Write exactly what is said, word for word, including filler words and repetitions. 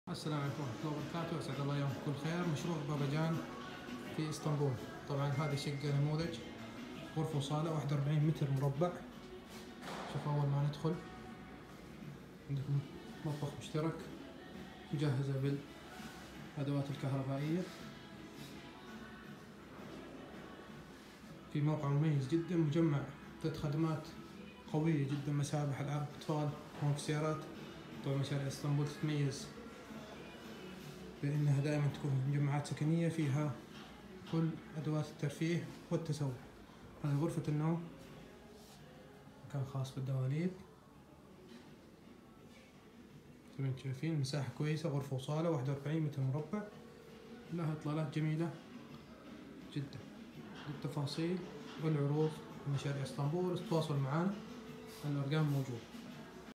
السلام عليكم ورحمة الله وبركاته، أسعد الله يومكم بكل خير. مشروع باباجان في اسطنبول. طبعا هذه شقة نموذج، غرفة وصالة واحد وأربعين متر مربع. شوف أول ما ندخل عندكم مطبخ مشترك مجهزة بالأدوات الكهربائية، في موقع مميز جدا، مجمع ذات خدمات قوية جدا، مسابح، ألعاب أطفال، هون في سيارات. طبعا مشاريع اسطنبول تتميز بأنها دائما تكون مجمعات سكنية فيها كل أدوات الترفيه والتسوق. هذه غرفة النوم، مكان خاص بالدواليب. زي ما انتم شايفين مساحة كويسة، غرفة وصالة واحد وأربعين متر مربع، لها إطلالات جميلة جدا. للتفاصيل والعروض مشاريع اسطنبول تتواصل معنا، الأرقام موجودة.